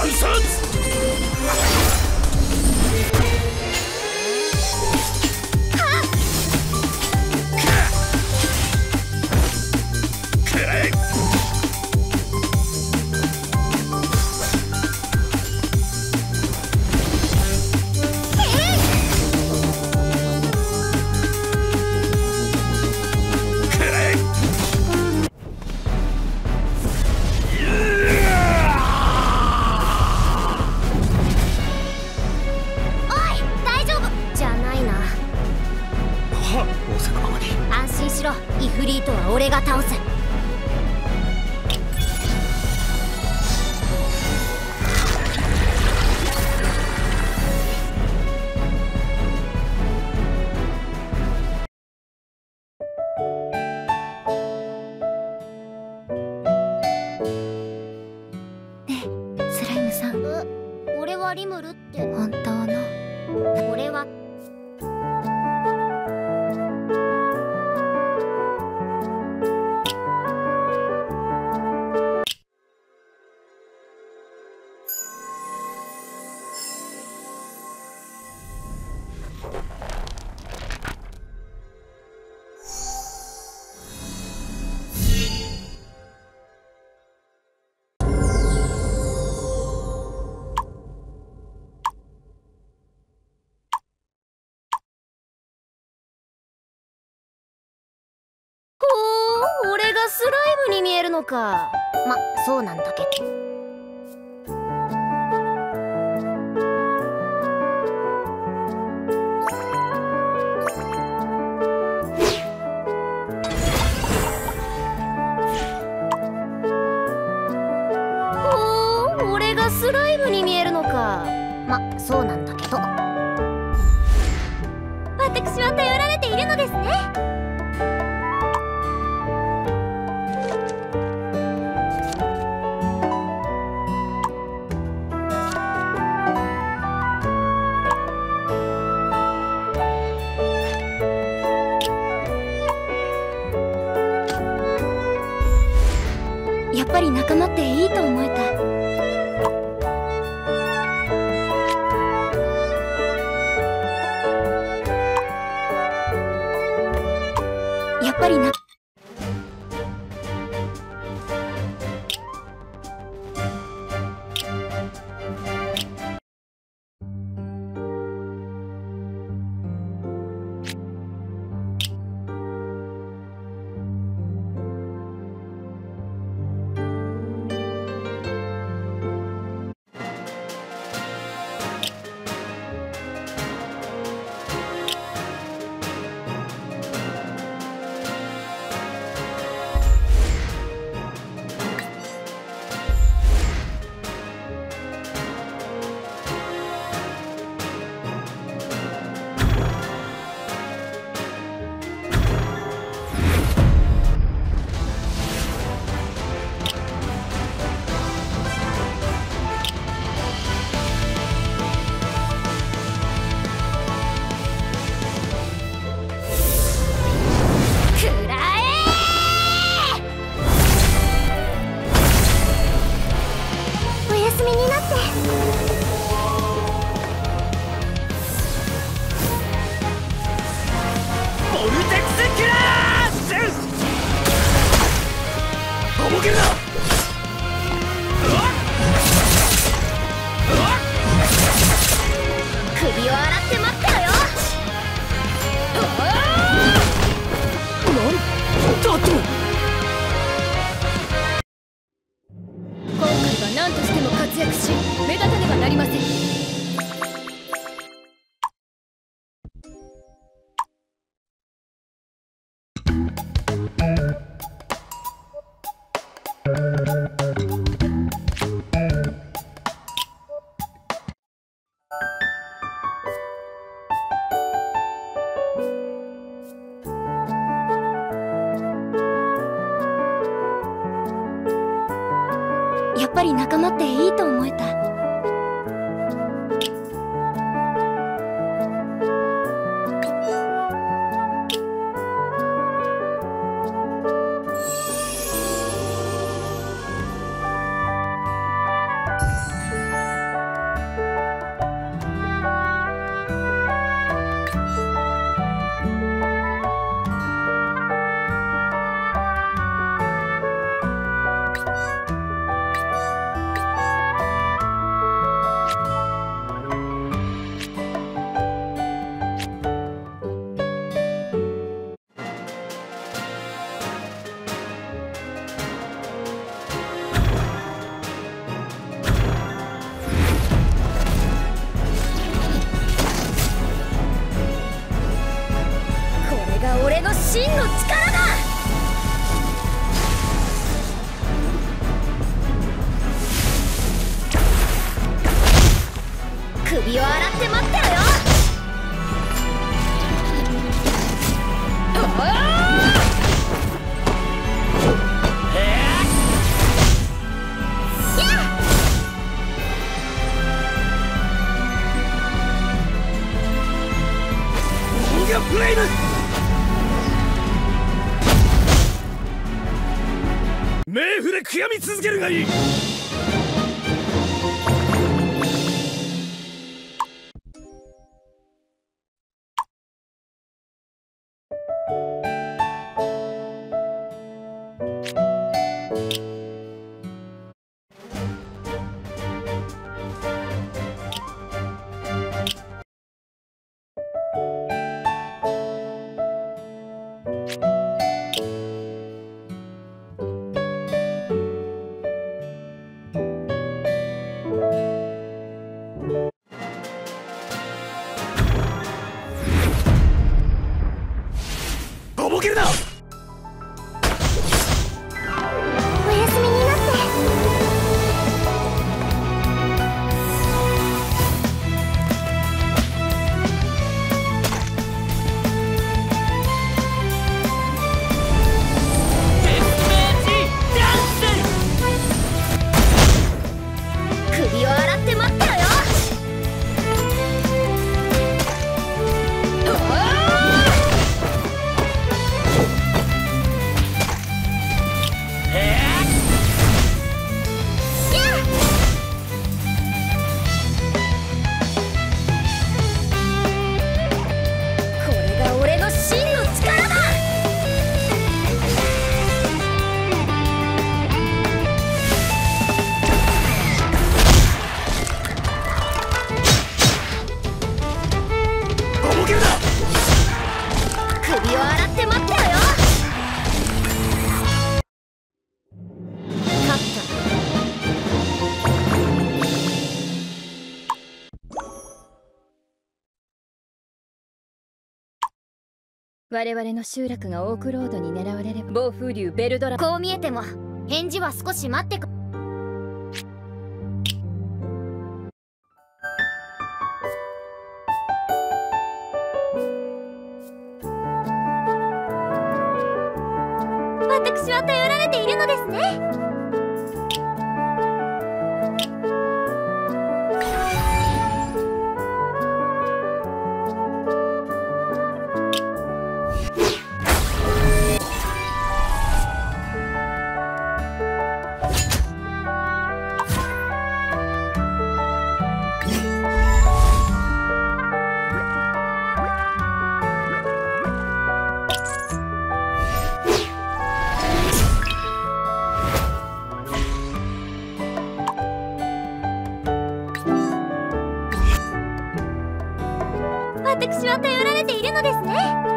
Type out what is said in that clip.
暗殺。 イフリートは俺が倒す。ねえ、スライムさん。俺はリムルって。本当の。俺は。俺がスライムに見えるのか。ま、そうなんだけど。俺がスライムに見えるのか。ま、そうなんだけど。私は頼られているのですね。やっぱり仲間っていいと思えた。やっぱりな。首を洗って待ってろよ。なんだと。今回は何としても活躍し目立たねばなりません。やっぱり仲間っていいと思えた。 首を洗って待ってろよ。 フレイム冥府で悔やみ続けるがいい。とぼけるな。 おやすみになって。首を洗って待ってろよ。これが俺の真の力だ。 とぼけるな。 首を洗って待ってろよ。勝った。 我々の集落がオークロードに狙われれば暴風竜ベルドラ。 こう見えても返事は少し待ってく。私は頼られているのですね。私は頼られているのですね。